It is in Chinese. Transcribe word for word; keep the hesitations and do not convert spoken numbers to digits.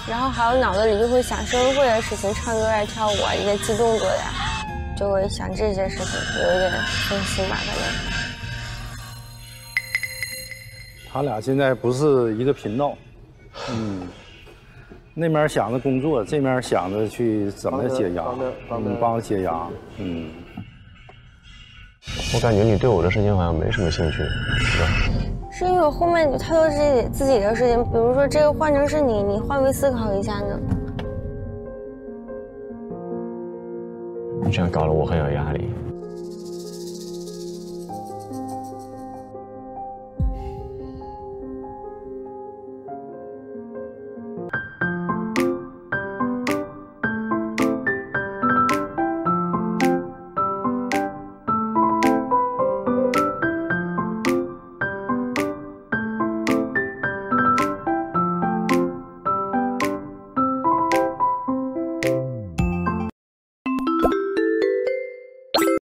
然后还有脑子里就会想生日会的事情，唱歌呀、跳舞啊，一些激动作呀，就会想这些事情，有一点分心吧，反正。 他俩现在不是一个频道，嗯，那边想着工作，这边想着去怎么解压，嗯，帮着解压，嗯。 我感觉你对我的事情好像没什么兴趣，是吧？ 是因为我后面有太多自己自己的事情，比如说这个换成是你，你换位思考一下呢？ 你这样搞得我很有压力。